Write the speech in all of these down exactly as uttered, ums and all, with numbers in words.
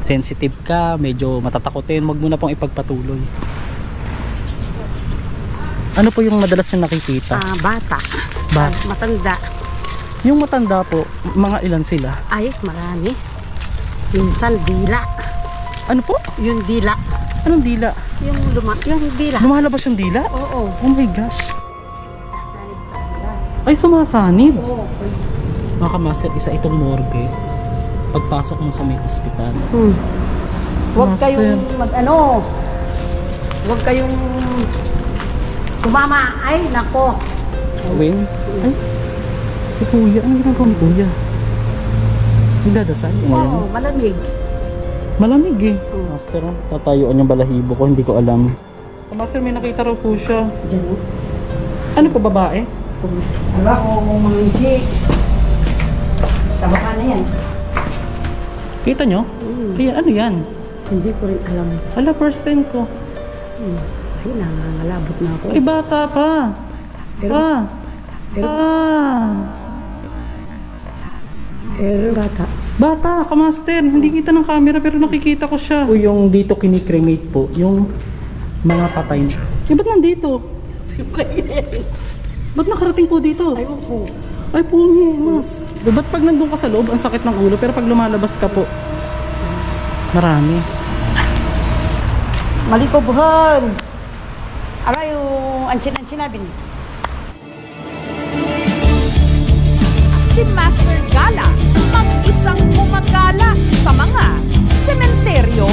sensitive ka, medyo matatakotin, wag mo na pong ipagpatuloy. Ano po yung madalas yung nakikita? Ah, bata. Ba Matanda. Yung matanda po, mga ilan sila? Ay, marami. Minsan dila. Ano po? Yung dila. Anong dila? Yung luma, yung dila. Lumalabas yung dila? Oo. Oh my gosh. Ay, sumasanib. Oo. Mga kamaster, isa itong morgue. Pagpasok mo sa may ospital. Hmm. Huwag Master. kayong mag ano. Huwag kayong sumama. Ay, nako. Win? Ay, si kuya. Ano ginagawa ni kuya? Nagdadasal? Oo, malamig. Malamig eh. Hmm. Master, tatayuan yung balahibo ko. Hindi ko alam. Master, may nakita raw po siya. Diyan o. Ano po, babae? Wala ko mga hindi. Sa baka na yan. Kita nyo? Hmm. Kaya ano yan? Hindi ko rin alam. Ala, first time ko. Hmm. Ay, nangangalabot na ako. Ay, bata pa. Pero, Pa. pero, Ah. pero bata. Bata, kamaster. Hindi kita ng camera pero nakikita ko siya. O yung dito kinikremate po, yung mga patay. Eh, ba't nandito? Ba't nakarating po dito? Ayun po. Ay, pungi, mas. Eh, ba't pag nandun ka sa loob, ang sakit ng ulo, pero pag lumalabas ka po, marami. Malikobuhan. Aray, yung ansin-ansin namin. Si Master Gala, mag-isang gumagala sa mga sementeryo.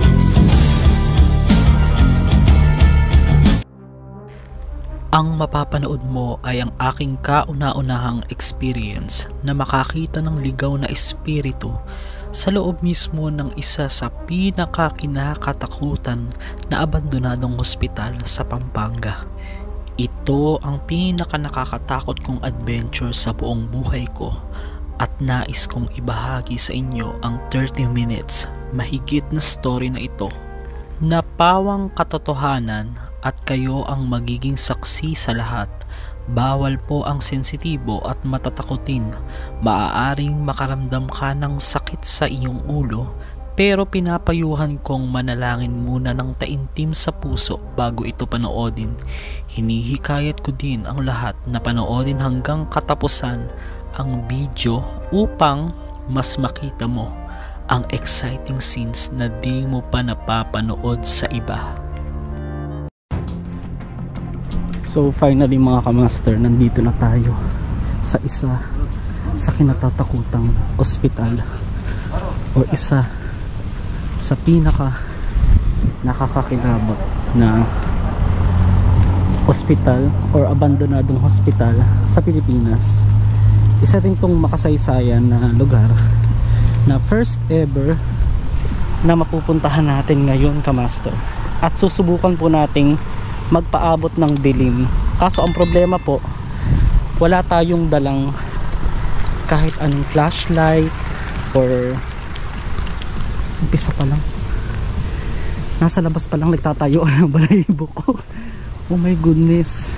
Ang mapapanood mo ay ang aking kauna-unahang experience na makakita ng ligaw na espiritu sa loob mismo ng isa sa pinakakinakatakutan na abandonadong hospital sa Pampanga. Ito ang pinakanakakatakot kong adventure sa buong buhay ko at nais kong ibahagi sa inyo ang thirty minutes mahigit na story na ito na pawang katotohanan at kayo ang magiging saksi sa lahat. Bawal po ang sensitibo at matatakotin. Maaaring makaramdam ka ng sakit sa iyong ulo, pero pinapayuhan kong manalangin muna ng taimtim sa puso bago ito panoodin. Hinihikayat ko din ang lahat na panoodin hanggang katapusan ang video upang mas makita mo ang exciting scenes na di mo pa napapanood sa iba. So finally mga kamaster, nandito na tayo sa isa sa kinatatakutang ospital o isa sa pinaka nakakakilabot na ospital or abandonadong hospital sa Pilipinas. Isa rin tong makasaysayan na lugar na first ever na mapupuntahan natin ngayon, kamaster, at susubukan po nating magpaabot ng dilim. Kaso ang problema po, wala tayong dalang kahit anong flashlight or umpisa pa lang, nasa labas pa lang nagtatayo ng balahibo ko. Oh my goodness.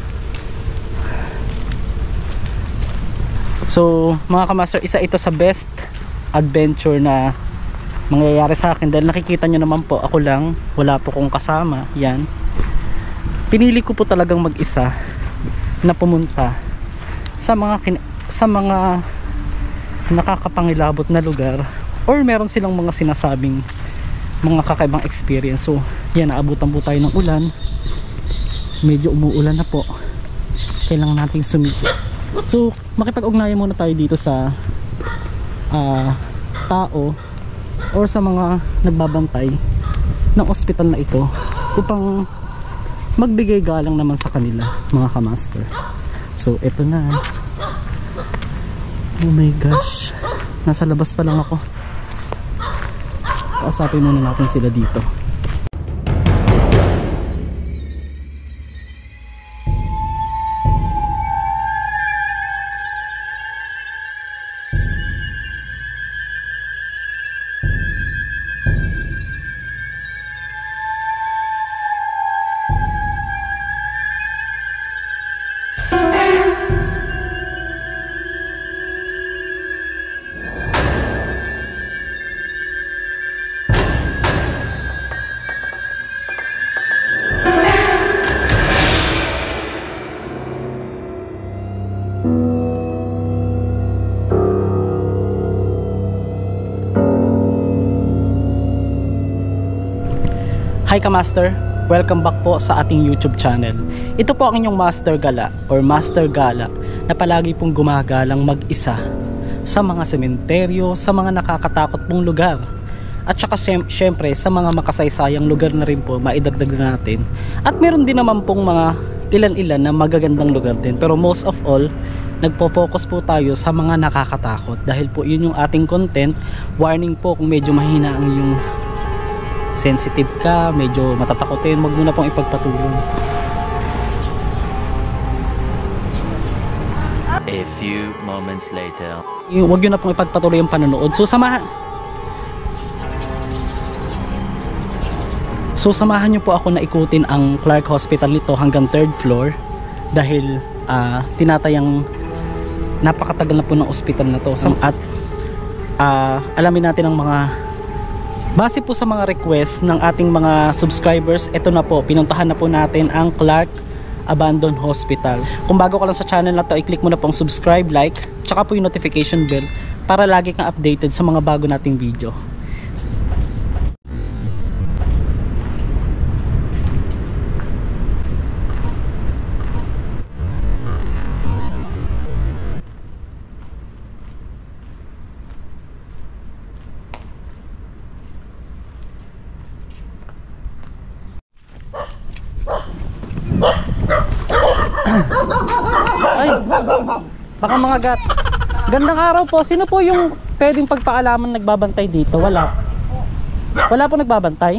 So mga kamaster, isa ito sa best adventure na mangyayari sa akin dahil nakikita nyo naman po, ako lang, wala po kong kasama. Yan, pinili ko po talagang mag-isa na pumunta sa mga sa mga nakakapangilabot na lugar or meron silang mga sinasabing mga kakaibang experience. So yan, naabutan po tayo ng ulan, medyo umuulan na po, kailangan nating sumikip. So makipag-ugnayan muna tayo dito sa uh, tao or sa mga nagbabantay ng ospital na ito upang magbigay galang naman sa kanila, mga kamaster. So eto na, oh my gosh, nasa labas pa lang ako. Kausapin muna natin sila dito. Hi Kamaster! Welcome back po sa ating YouTube channel. Ito po ang inyong Master Gala or Master Gala na palagi pong gumagalang mag-isa sa mga sementeryo, sa mga nakakatakot pong lugar. At saka syempre sa mga makasaysayang lugar na rin po maidagdag na natin. At meron din naman pong mga ilan-ilan na magagandang lugar din. Pero most of all, nagpo-focus po tayo sa mga nakakatakot. Dahil po yun yung ating content. Warning po kung medyo mahina ang yung sensitive ka, medyo matatakotin, wag mo na pong ipagpatuloy. A few moments later. Yung, wag yun na pong ipagpatuloy yung panonood. So samahan So samahan niyo po ako na ikutin ang Clark Hospital nito hanggang third floor dahil uh, tinatayang napakatagal na po ng ospital na to. Sam at uh, alamin natin ang mga base po sa mga request ng ating mga subscribers. Ito na po, pinuntahan na po natin ang Clark Abandoned Hospital. Kung bago ka lang sa channel na to, i-click mo na pong subscribe, like, tsaka po yung notification bell para lagi kang updated sa mga bago nating video. Ay, baka mga gat. Gandang araw po. Sino po yung pwedeng pagpaalaman nagbabantay dito? Wala. Wala po nagbabantay?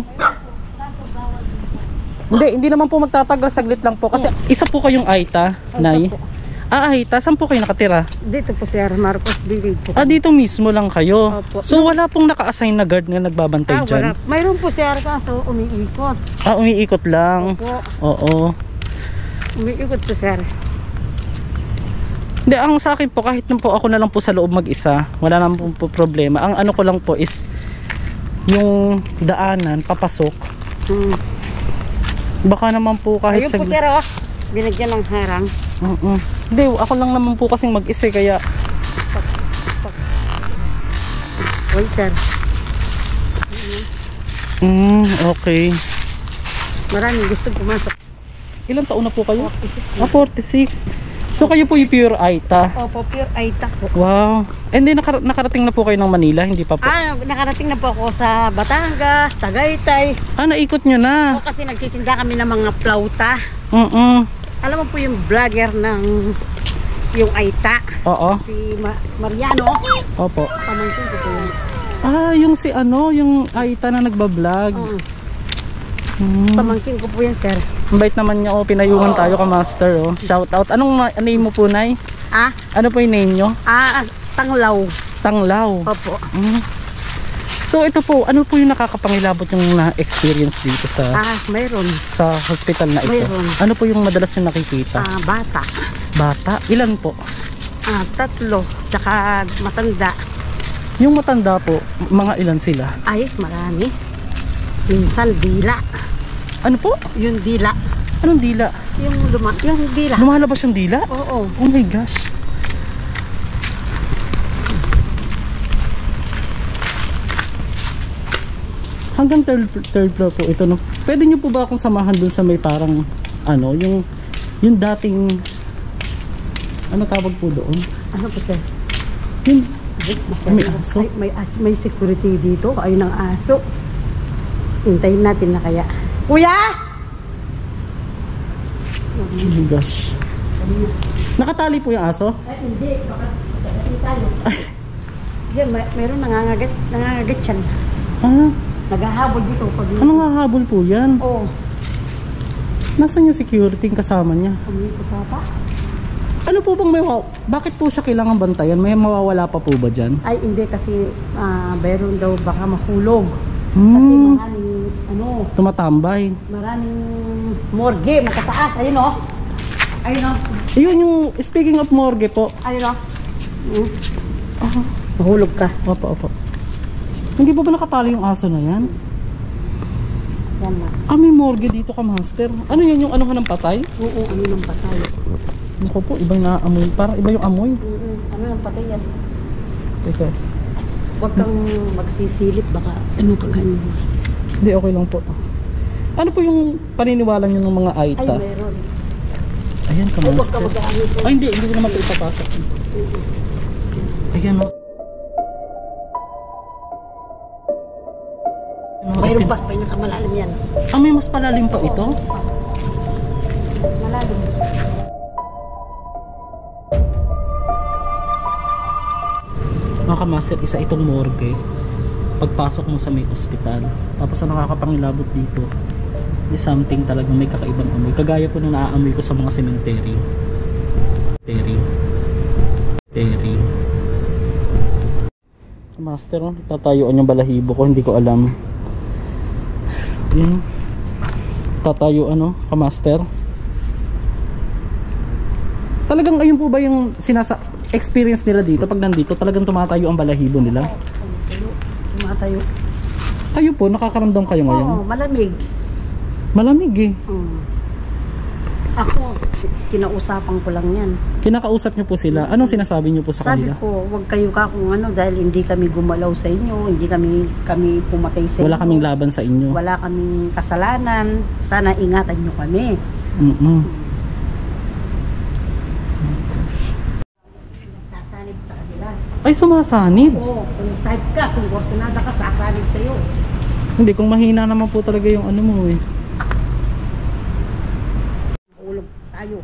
Hindi, hindi naman po magtatagal, saglit lang po. Kasi isa po kayong Aita, Nay. Ah, Aita, saan po kayo nakatira? Dito po Sir Marcos Village po. Ah, dito mismo lang kayo. Opo. So wala pong naka-assign na guard na nagbabantay Ah, dyan? wala. Mayroon po Sir kaso umiikot. Ah, umiikot lang. Opo. Oo. Umiikot po Sir. Hindi, ang sa akin po, kahit na po ako na lang po sa loob mag-isa, wala naman po, po problema. Ang ano ko lang po is yung daanan, papasok. Hmm. Baka naman po kahit Ayun po Sir oh. Binigyan ng harang. uh -uh. Hindi, ako lang naman po kasing mag-isa kaya Uy Sir. mm, okay. Maraming gusto pumasok. Ilang taon na po kayo? forty-six. Ah, forty-six. So kayo po yung pure Aita. Opo, pure Aita po. Wow. And then nakar nakarating na po kayo ng Manila, hindi pa po? Ah, nakarating na po ako sa Batangas, Tagaytay. Ah, naikot nyo na. O kasi nagtitinda kami ng mga plauta. Uh -uh. Alam mo po yung vlogger ng yung Aita, Oo. si Ma Mariano. Opo. Pamangkin ko po yun. Ah, yung si ano, yung Aita na nagbablog. Oo. Hmm. Pamangkin ko po yan Sir. Ang bait naman niya, oh, pinayungan tayo ka Master, oh. Shout out. Anong name mo po, Nay? Ah, Ano po yung name nyo? ah, Tanglaw. Tanglaw. Opo. Mm. So ito po, ano po yung nakakapangilabot yung na-experience dito sa Ah, mayroon. sa hospital na ito? Mayroon. Ano po yung madalas yung nakikita? Ah, bata. Bata? Ilan po? Ah, tatlo. Tsaka matanda. Yung matanda po, mga ilan sila? Ay, marami. Minsan dila. Ano po? Yung dila. Anong dila? Yung luma, yung dila. Lumalabas yung dila? Oo. Oh my gosh. Hanggang third, third floor po ito, no? Pwede nyo po ba akong samahan dun sa may parang ano, yung yung dating ano tawag po doon? Ano po Sir? Yung Ay, may aso? Ay, may, as, may security dito. Ayun ang aso. Hintayin natin na kaya. Kuya! Oh my gosh. Nakatali po yung aso? Ay, hindi. Baka pagdating tayo. Yan, may, mayroon nangangagat. Nangangagat yan. Ah, Naghahabol dito. Pag anong hahabol po yan? Oo. Nasaan yung security yung kasama niya? Umikot pa pa. Ano po bang may wa- bakit po siya kailangan bantayan? May mawawala pa po ba dyan? Ay, hindi kasi ah, mayroon daw baka mahulog. Kasi Hmm, maraming, ano, tumatambay. maraming morgue, matataas. Ayun o. Ayun o. Yun yung, speaking of morgue po. Ayun o. Hmm. Mahulog ka. Opo, opo. Hindi po ba nakatali yung aso na yan? Yan na. Ah, may morgue dito ka, Master. Ano yan, yung anuhan ng patay? Oo, ano ng patay. Naku po, ibang naamoy. Parang iba yung amoy. Oo, ano ng patay yan. Teka. Huwag kang magsisilip, baka ano ka ganyan. Hindi, okay lang po. Ano po yung paniniwala nyo ng mga Ay, Aita? meron. Ayan, Ay, huwag ka kamaster. mag-aano po. Ay, hindi. Hindi ko naman ito ipapasok. Ayan, o. Mayroon pa, pinakamalalim yan. Ah, may mas palalim pa ito? Malalim. Mga kamaster, isa itong morgue. Pagpasok mo sa may ospital. Tapos ang nakakapangilabot dito is something talagang may kakaibang amoy. Kagaya po nung naaamoy ko sa mga sementeryo. Terry. Terry. Master, oh, tatayuan yung balahibo ko, hindi ko alam. Yan. Tatayo ano, kamaster. Talagang ayun po ba yung sinasa experience nila dito pag nandito, talagang tumatayo ang balahibo nila? Tumatayo. Kayo po, nakakaramdam kayo ngayon? Oo, malamig. Malamig eh. Mm. Ako, kinausapan ko lang yan. Kinakausap niyo po sila. Anong sinasabi niyo po sa Sabi kanila? ko, wag kayo ka kung ano dahil hindi kami gumalaw sa inyo, hindi kami kami pumatay sa Wala inyo. kaming laban sa inyo. Wala kaming kasalanan. Sana ingatan nyo kami. Mm-mm. Sasanib sa kanila. Ay, sumasanib. Oo, kung type ka, kung kursunada ka, sasanib sa'yo. Hindi, kung mahina naman po talaga yung ano mo eh. Ulog tayo.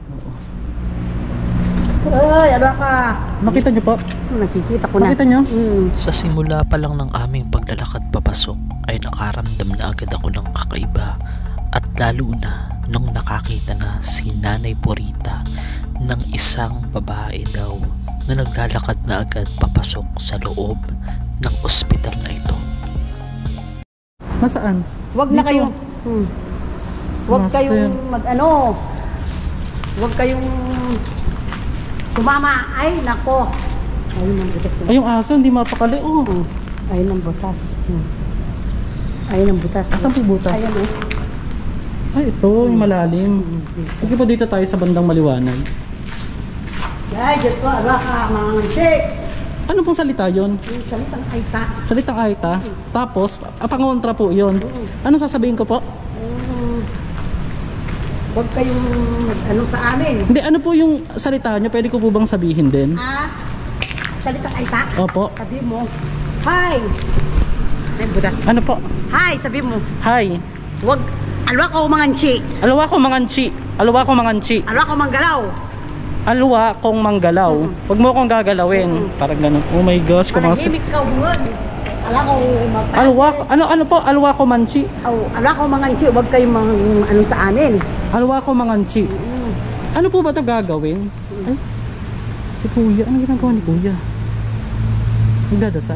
Ay, ano ka? Nakita niyo po? Nakikita ko na. Nakita niyo? Mm. Sa simula pa lang ng aming paglalakad papasok ay nakaramdam na agad ako ng kakaiba at lalo na nung nakakita na si Nanay Purita ng isang babae daw na naglalakad na agad papasok sa loob ng ospital na ito. Nasaan? Wag na Dito. kayo. Hmm. Wag Master. kayong mag ano. Wag kayong sumama. Ay, nako. Ayun ang butas. Ay, yung aso, hindi mapakali. Oh. Hmm. Ayun ang butas. Hmm. Ayun ang butas. Asan po butas? Ayun eh. Ay, ito, yung malalim. Sige po, dito tayo sa bandang maliwanag. Ay, Diyos ko, ala ka, mga check. Ano pong salita yon? Yung salitang aita. Salitang Aita. Tapos, ah, pangontra po yun. Ano sasabihin ko po? Um, Huwag kayong ano sa amin. Hindi, ano po yung salita nyo? Pwede ko po bang sabihin din? Ah, salitang aita. Opo. Sabi mo, hi. Ay, butas. Ano po? Hi, sabi mo. Hi. Huwag, alwa ko manganchi. Alwa ko manganchi. Alwa ko manganchi. Alwa ko manggalaw. Alwa kong manggalaw. Huwag mo akong gagalawin. Parang ganun. Oh my gosh. Kung mga... Manahimik ka, huwag. Alwa ko magpapalagay. Alwa, ano ano po? Alwa ko manchi. Oh, alwa ko manganchi. Huwag kayong mang, ano sa amin. Alwa ko manganchi. Ano po ba ito gagawin? Ay, si Kuya. Ano ginagawa ni Kuya? Nagdadasal.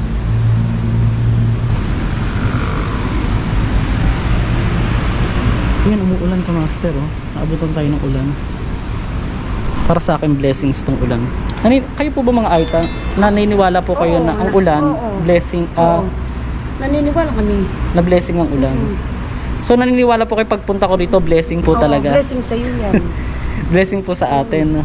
Yan, umuulan ka, master. Oh. Naabutan tayo ng ulan. Para sa akin, blessings tong ulan. Nani, kayo po ba mga Aita? Naniniwala po kayo Oo, na ang na- ulan, oo. blessing, ah, Oo. Naniniwala kami. na blessing ang ulan. So naniniwala po kayo pagpunta ko dito, blessing po Oo, talaga. blessing sa iyo yan. Blessing po sa atin.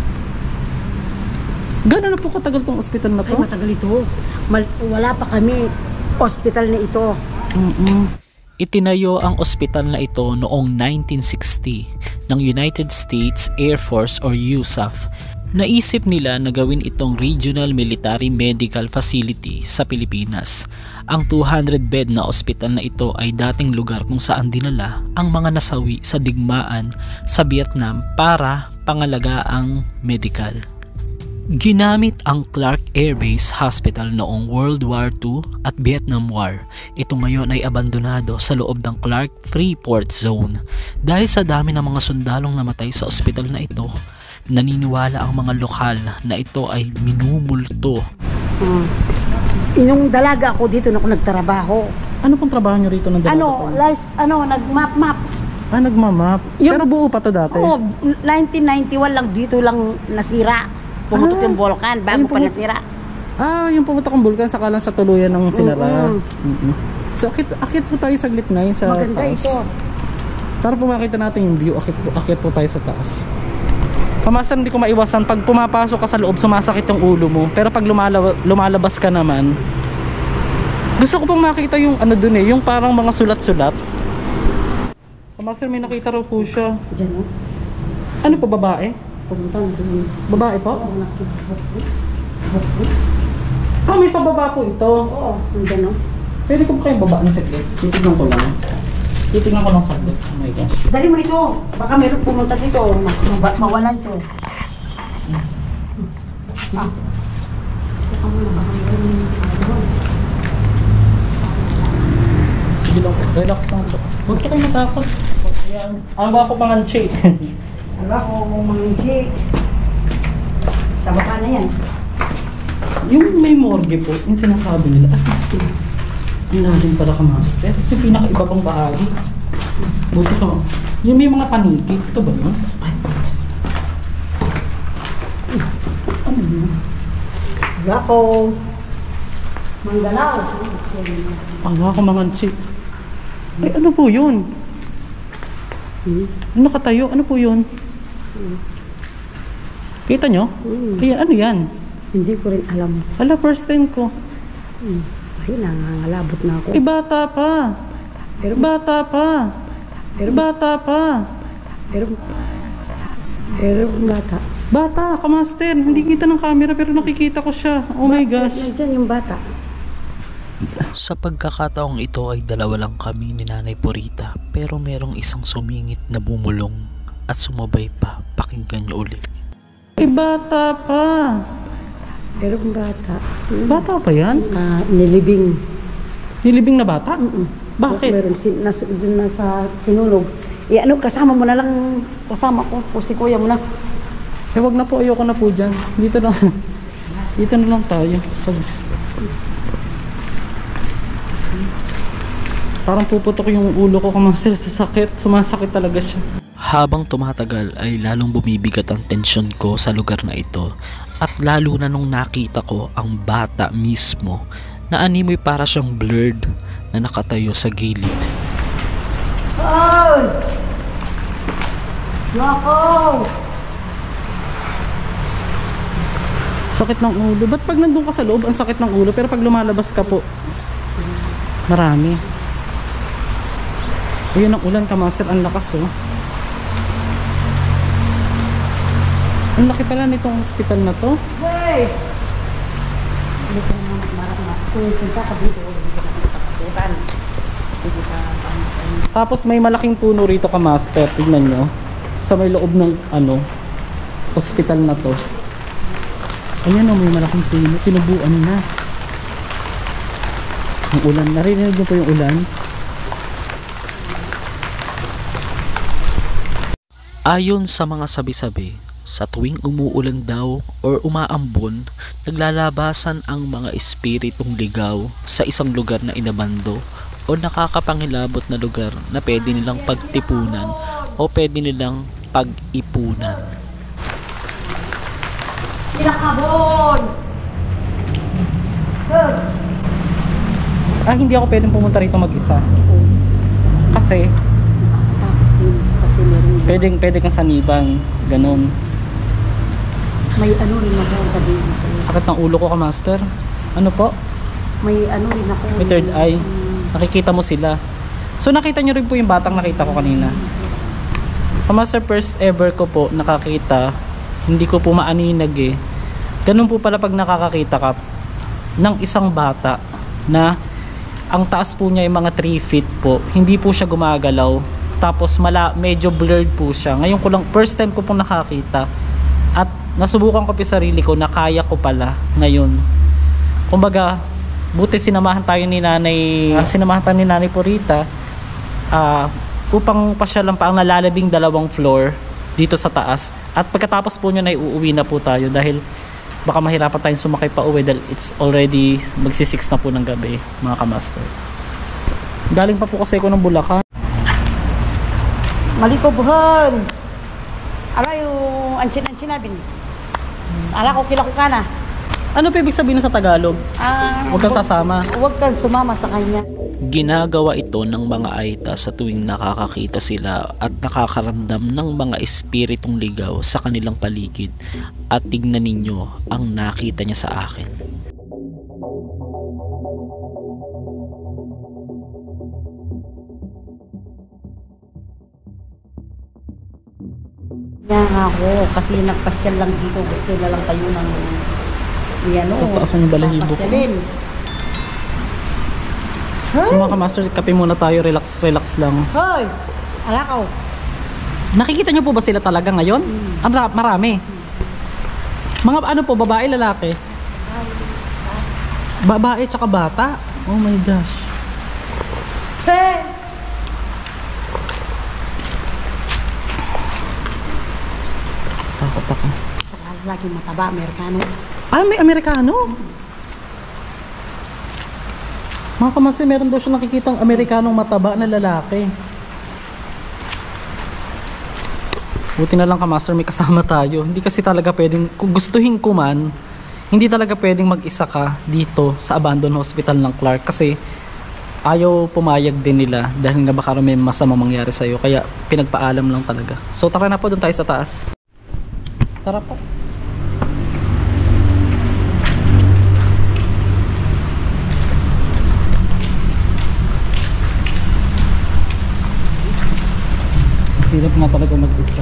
Gano'n na po katagal tong ospital na Ay, to? matagal ito. Mal- wala pa kami. Hospital na ito. Mm-mm. Itinayo ang ospital na ito noong nineteen sixty ng United States Air Force or U S A F. Naisip nila na gawin itong Regional Military Medical Facility sa Pilipinas. Ang two hundred bed na ospital na ito ay dating lugar kung saan dinala ang mga nasawi sa digmaan sa Vietnam para pangalagaang medical. Ginamit ang Clark Air Base Hospital noong World War Two at Vietnam War. Ito ngayon ay abandonado sa loob ng Clark Freeport Zone. Dahil sa dami ng mga sundalong namatay sa ospital na ito, naniniwala ang mga lokal na ito ay minumulto. Hmm. Yung dalaga ako dito na ako nagtrabaho. Ano pong trabaho nyo rito ng dalaga Ano, po? lies, ano, nagmap-map. Ah, nagmamap. Yung- Pero buo pa to dati? Oo, nineteen ninety-one lang dito lang nasira. Pumutok Ah, yung volcan bago yung pa pumut- nasira. Ah, yung pumunta kong bulkan saka lang sa tuluyan ng sinara. Mm-mm. Mm-mm. So, akit, akit po tayo saglit na yun sa Maganda taas. ito. Para po makita natin yung view, akit po, akit po tayo sa taas. Pamasan, hindi ko maiwasan. Pag pumapasok ka sa loob, sumasakit yung ulo mo. Pero pag lumala, lumalabas ka naman, gusto ko pong makita yung ano dun eh, yung parang mga sulat-sulat. Kamaster, may nakita raw po siya. Diyan o. Ano po, babae? Pumunta na doon. Babae po? Oo, nakita ko. Hukbo. Ah, may pababa po ito. Oo, nandyan o. Pwede ko ba kayong babaan saglit? Titignan ko lang. Titignan ko lang saglit. Oh my gosh. Dali mo ito. Baka meron pumunta dito. Ma- ma- mawala ito. Ah. Teka muna, baka meron. Sige lang po. Relax lang po. Huwag po kayo matakot. Ayan. Ang ba ako panganchi? Ala ko, mga G. Sa baka na yan. Yung may morgue po, yung sinasabi nila. Ah, ang lalim pala ka, master. Yung pinaka-iba pang bahagi. Buti ko. Yung may mga paniki. Ito ba yun? Ay. Ano yun? Ala ko. Manggalaw. Ang ako mga chick. Ay, ano po yun? Hmm. Ano nakatayo? Ano po yun? Kita nyo? Hmm. Ayan, ano yan? Hindi ko rin alam. Ala, first time ko. Hmm. Ay, nangangalabot na ako. Eh, bata pa. Pero, Bata pa. pero, Bata pa. pero, pero, bata. Bata, kamaster. Hindi kita ng camera pero nakikita ko siya. Oh my gosh. Nandiyan yung bata. Sa pagkakataong ito ay dalawa lang kami ni Nanay Purita, pero merong isang sumingit na bumulong at sumabay pa. Pakinggan niyo ulit. Eh, bata pa. Pero, bata. Bata pa yan? Ah, nilibing. Nilibing na bata? Mm-mm. Bakit? Meron sin, nas, dun na sa sinulog. Eh, ano, kasama mo na lang. Kasama ko. O si kuya mo na. Eh, wag na po. Ayoko na po dyan. Dito na. Dito na lang tayo. So, parang puputok yung ulo ko kamaster sa sakit. Sumasakit talaga siya. Habang tumatagal ay lalong bumibigat ang tensyon ko sa lugar na ito, at lalo na nung nakita ko ang bata mismo na animoy para siyang blurred na nakatayo sa gilid. Ay! Nako! Sakit ng ulo. Ba't pag nandun ka sa loob, ang sakit ng ulo? Pero pag lumalabas ka po, marami. Ayun ang ulan kamaster. Ang lakas oh. Ang laki pala nitong hospital na to. Hey! Hindi ko naman marama. Kung punta ka dito, hindi ka nakatakutan. Hindi ka paano. Tapos may malaking puno rito kamaster. Tignan nyo. Sa may loob ng ano, hospital na to. Ayan o, may malaking puno. Tinubuan na. Ang ulan. Narinig nyo po yung ulan? Ayon sa mga sabi-sabi, sa tuwing umuulan daw or umaambon, naglalabasan ang mga espiritong ligaw sa isang lugar na inabando o nakakapangilabot na lugar na pwede nilang pagtipunan o pwede nilang pag-ipunan. Pinakabon! Good! Ah, hindi ako pwedeng pumunta rito mag-isa. Kasi, Nakakatakot din kasi meron pwedeng, pwede kang sanibang. Ganon. may ano rin ako sabihin sa iyo. Sakit ng ulo ko kamaster. Ano po? May ano rin ako. May third eye. Mm, Nakikita mo sila. So nakita nyo rin po yung batang nakita ko kanina. Kamaster, first ever ko po nakakita. Hindi ko po maaninag eh. Ganun po pala pag nakakakita ka ng isang bata na ang taas po niya ay mga three feet po. Hindi po siya gumagalaw. Tapos mala, medyo blurred po siya. Ngayon ko lang, first time ko pong nakakita. At nasubukan ko pa sarili ko na kaya ko pala ngayon. Kumbaga, buti sinamahan tayo ni Nanay, uh, sinamahan tayo ni Nanay Purita uh, upang pasyalan pa ang nalalabing dalawang floor dito sa taas. At pagkatapos po nyo na iuuwi na po tayo dahil baka mahirapan tayong sumakay pa uwi dahil it's already magsisix na po ng gabi, mga kamaster. Galing pa po kasi ako ng Bulacan. Malikobuhan! Ala yung ansin-ansin natin. Ala ko kila ko ka na. Ano pa ibig sabihin sa Tagalog? Ah, Huwag kang sasama. Huwag kang sumama sa kanya. Ginagawa ito ng mga Aita sa tuwing nakakakita sila at nakakaramdam ng mga espiritong ligaw sa kanilang paligid. At tignan ninyo ang nakita niya sa akin. Yan ako, kasi nagpasyal lang dito. Gusto na lang kayo ng yan o. Tataasan yung balahibo ko. Papasyalin. So mga kamaster, kape muna tayo, relax relax lang. Hoy! Alakaw. Nakikita niyo po ba sila talaga ngayon? Ang ra- marami. Mga ano po, babae, lalaki? Babae tsaka bata? Oh my gosh. Che! Takot ako. Saka lalaki mataba, Amerikano. Ah, may Amerikano? Mga kamasi, meron daw siya nakikitang Amerikanong mataba na lalaki. Buti na lang kamaster, may kasama tayo. Hindi kasi talaga pwedeng, kung gustuhin ko man, hindi talaga pwedeng mag-isa ka dito sa abandoned hospital ng Clark kasi ayaw pumayag din nila dahil nga baka may masama mangyari sa'yo. Kaya pinagpaalam lang talaga. So tara na po, doon tayo sa taas. Tara po. Hirap nga talaga mag-isa.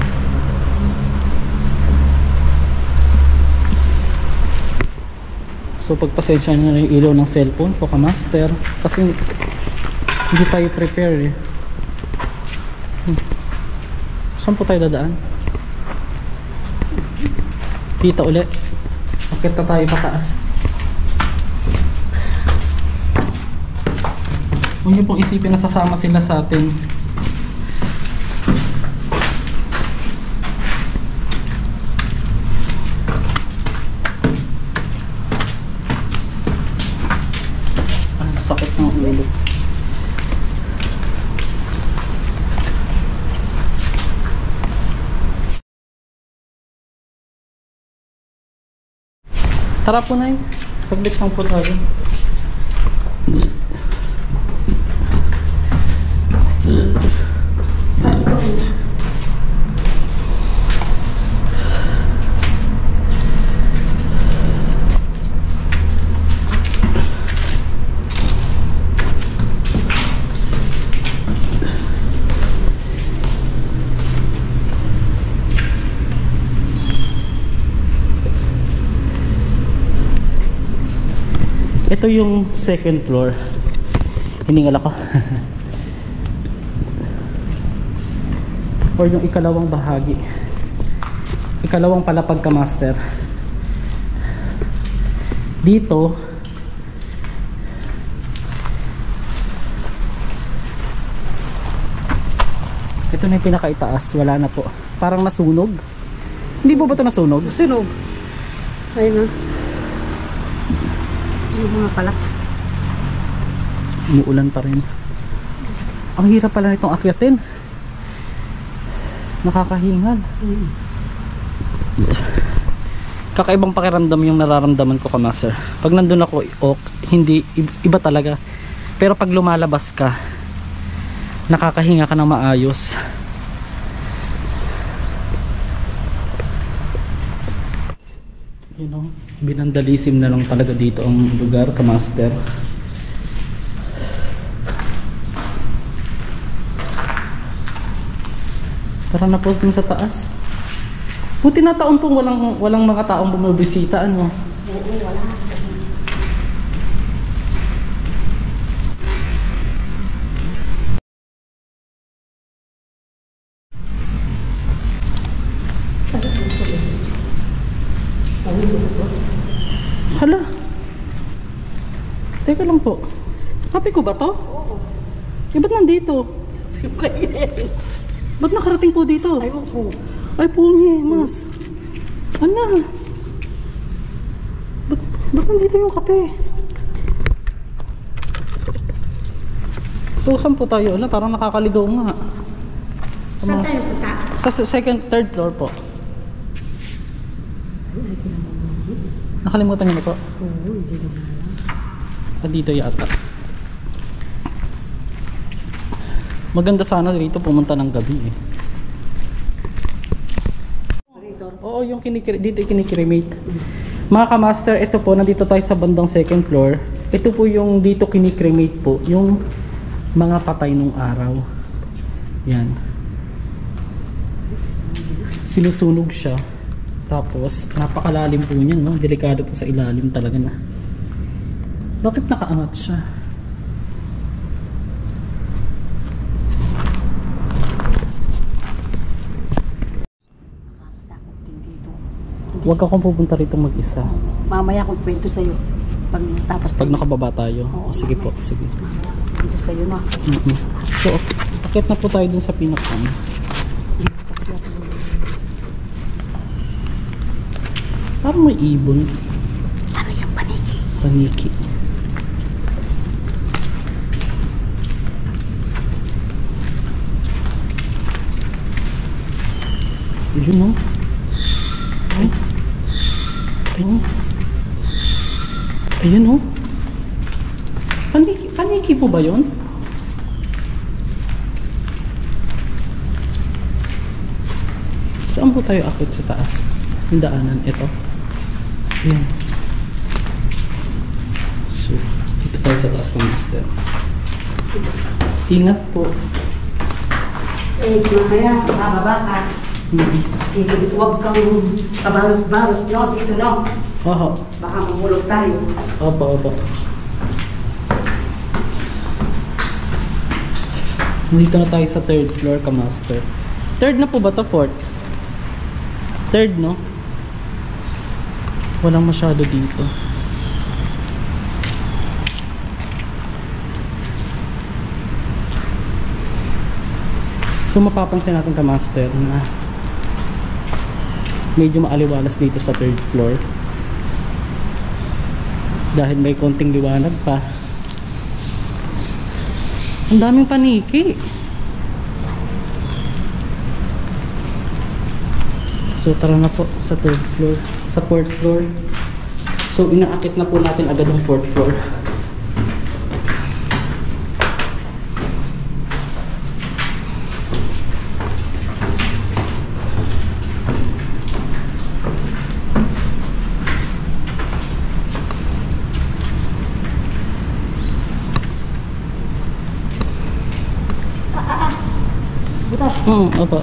So pagpasensya nyo na yung ilaw ng cellphone po kamaster kasi hindi tayo prepare eh. Hmm. Saan po tayo dadaan? Dito ulit. Akit na tayo pataas. Huwag nyo pong isipin na sasama sila sa atin. Sakit ng ulo. Tara po na yun. Saglit lang po tayo. Ito yung second floor. Hiningal ako. Or yung ikalawang bahagi. Ikalawang palapag ka master. Dito ito na yung pinakaitaas. Wala na po. Parang nasunog. Hindi po ba ito nasunog? Sunog. Ayun na. Yung mga palat. Umuulan pa rin. Ang hirap pala nitong akyatin. Nakakahingal. Mm. Kakaibang pakiramdam yung nararamdaman ko kamaster. Pag nandun ako, ok, hindi, iba talaga. Pero pag lumalabas ka, nakakahinga ka ng maayos. You know, binandalisim na lang talaga dito ang lugar kamaster. Tara na po dun sa taas. Buti na taon pong walang, walang mga taong bumibisita, ano? Oo, wala. Kasi Hala. Teka lang po. Kape ko ba to? oo. Eh, ba't nandito? Yung kainin. Ba't nakarating po dito? Ayun ko. Ay, pungi, mas. Ano? Ba't, ba't nandito yung kape? So, saan po tayo? Wala, parang nakakaligaw nga. Saan tayo punta? Sa second, third floor po. Nakalimutan niyo na po? Oo, hindi na alam. Ah, dito yata. Maganda sana dito pumunta ng gabi eh. Oo, yung kinikri dito kinikrimate. Mga kamaster, ito po, nandito tayo sa bandang second floor. Ito po yung dito kinikrimate po, yung mga patay nung araw. Yan. sinusunog siya. Tapos napakalalim po niya, no? Delikado po sa ilalim talaga na. Bakit nakaangat siya? Takot din dito. Huwag akong pupunta rito mag-isa. Mamaya kung kwento sa'yo. Pag tapos Pag nakababa tayo. O, Oo, sige po, mamaya. sige. Kwento sa'yo na. Mm-mm. So, akit na po tayo dun sa pinakam. Parang may ibon. Ano yung paniki? Paniki. Yun, oh. Ay. Ayun. Ayun, oh. Paniki, paniki po ba yun? Saan po tayo akit sa taas? Yung daanan, ito. Ayan. So, dito tayo sa taas ng master. Ingat po. Eh, mamaya, bababa ka. Mm-hmm. Dito, huwag kang kabaros-baros, no? Dito, no? Oho. Baka mahulog tayo. Opo, opo. Dito na tayo sa third floor ka, master. Third na po ba to? Fourth? Third, no? Walang masyado dito. So mapapansin natin ka, master, na medyo maaliwalas dito sa third floor. Dahil may konting liwanag pa. Ang daming paniki. So tara na po sa third floor, sa fourth floor. So inaakit na po natin agad ang fourth floor. Butas. Hmm, opo.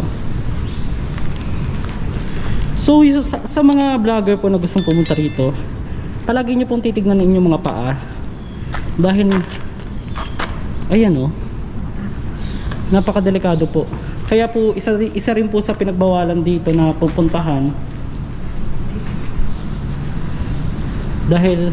So sa, sa mga vlogger po na gustong pumunta rito, palagi nyo pong titignan inyong mga paa. Dahil ayan, oh, napakadelikado po. Kaya po isa, isa rin po sa pinagbawalan dito na pupuntahan. Dahil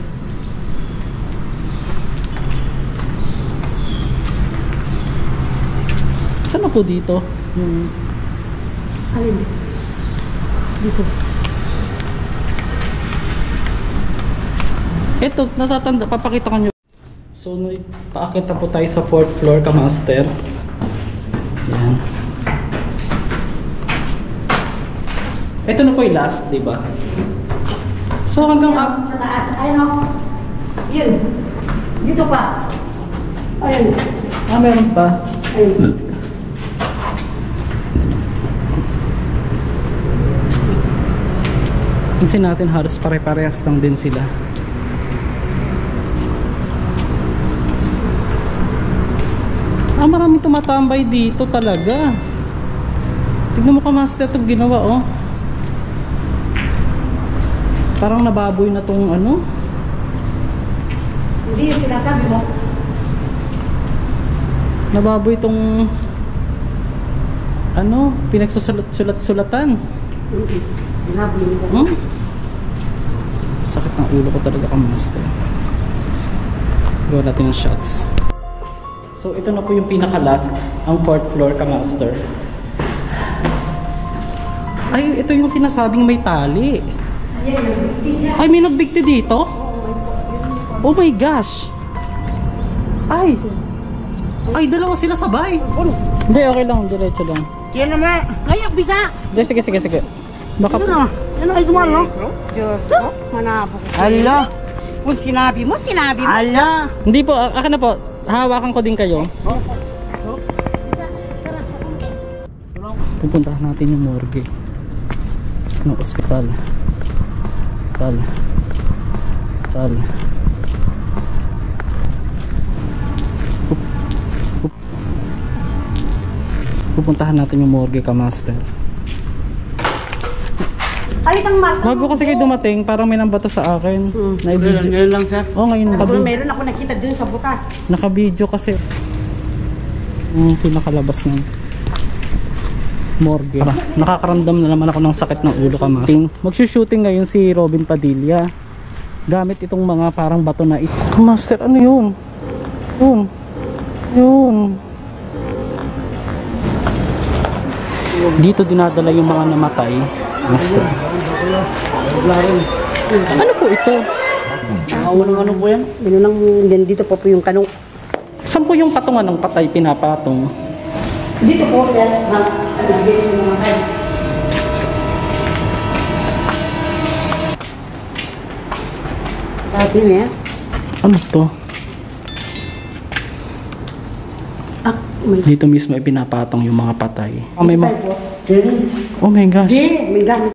saan na po dito? Yung Alin? Dito. ito, natatanda, papakita ko nyo. So, paakit na po tayo sa fourth floor ka, master. Yan. Ito na po yung last, di ba? So, hanggang up. Sa taas. Ayun, o. Yun. Dito pa. Ayun. Ah, meron pa. Ayun. Pansin natin, halos pare-parehas lang din sila. Ah, maraming tumatambay dito talaga. Tignan mo ka, master, itong ginawa, oh. Parang nababoy na tong ano. Hindi yung sinasabi mo. Nababoy tong ano, pinagsusulat-sulat-sulatan. Binaboy ko. Hmm? Sakit ng ulo ko talaga ka, master. Gawa natin yung shots. So ito na po yung pinaka-last, ang fourth floor ka, master. Ay, ito yung sinasabing may tali. Ay, may nagbigti dito? Oh my gosh. Ay. Ay, dalawa sila sabay. Hindi, okay lang, diretso lang. Yan naman. Ayak, bisa. Hindi, sige, sige, sige. Baka po. Ano ay dumaan, no? Diyos ko. Manabok. Ala. Kung sinabi mo, sinabi mo. Ala. Hindi po, a- akin na po. Hahawakan ko din kayo. Pupuntahan natin yung morgue ng ospital. Tal. Tal. Pup. Pup. Pupuntahan natin yung morgue ka, master. Ay, itang marka. Bago kasi kayo dumating, parang may nambato sa akin. Hmm. Na-video. Ngayon lang, sir. Oh, ngayon Tapos naka- meron ako nakita dun sa bukas. naka-video kasi. Yung pinakalabas ng morgue. Para, nakakaramdam na naman ako ng sakit ng ulo ka, mas. Magsushooting ngayon si Robin Padilla. Gamit itong mga parang bato na ito. Master, ano yun? Yun. Yun. Dito dinadala yung mga namatay. Master. Ano po ito? Ah, ano, ano po yan? Yun lang, din dito po po yung kanong. Saan po yung patungan ng patay pinapatong? Dito po, sir. Ha? Ano, dito yung mga kayo. Dati na yan. Ano to? Ah, may Dito mismo ipinapatong yung mga patay. Ah, may tayo ma- po. Dili. oh my gosh. Di, may gamit.